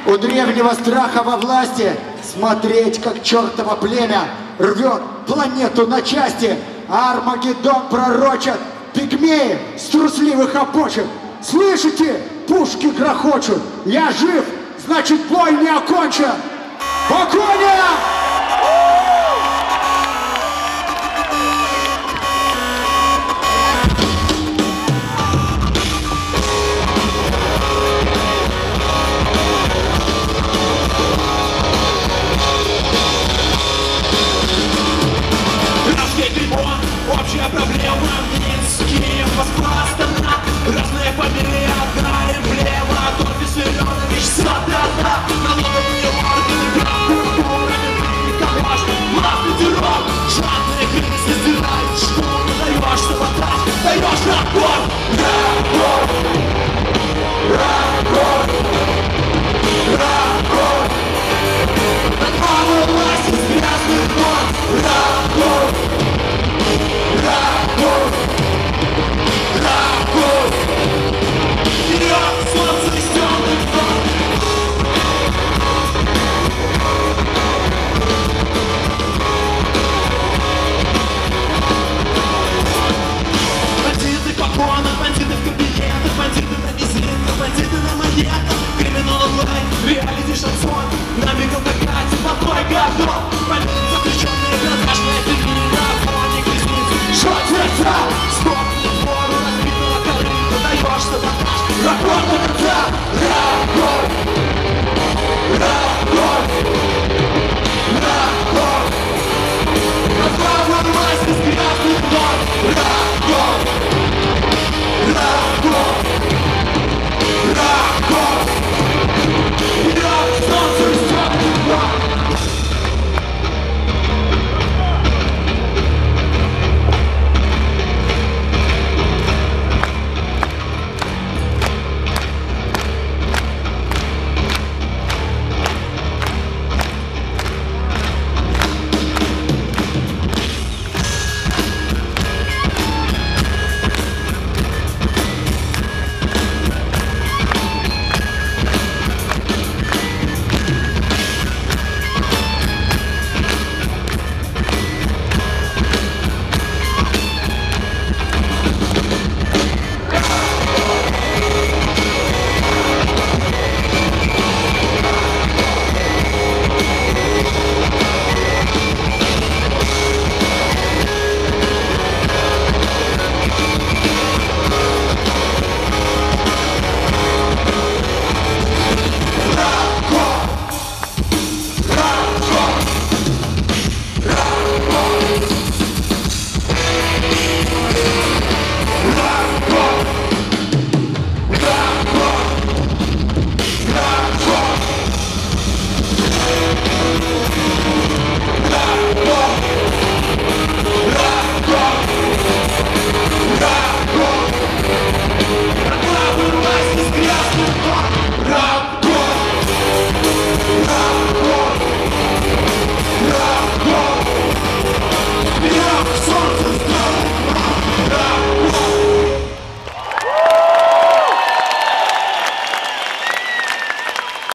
У древнего страха во власти смотреть, как чертово племя рвет планету на части, а Армагеддон пророчат, пигмеи с трусливых опочек. Слышите? Пушки грохочут. Я жив, значит бой не окончен. Погоня! Общая проблема, Минск, Киев, Москва, Астана. Разные фамилии, одна эмблема. Адольф Виссарионович, сатана. Налоговые органы, прокуратурами, калаш, мафия-террор. Жадные крысы сдирают шкуру. Даешь саботаж, даешь рапорт. Рапорт, рапорт, рапорт. Над новой властью с грязных ног. Рапорт. Рапорт! Рапорт! Вперед, солнце из темных зон! Бандиты Капона, бандиты в кабинетах, бандиты на визитах, бандиты на монетах, криминал онлайн, реалити шансон, на мигом на грати, подбой годов, бандиты заключенные, продажная фигня, фоник ресниц, что сердца, стоп, вору разбитого корыта, даешь саботаж, рапорт до конца, рапорт!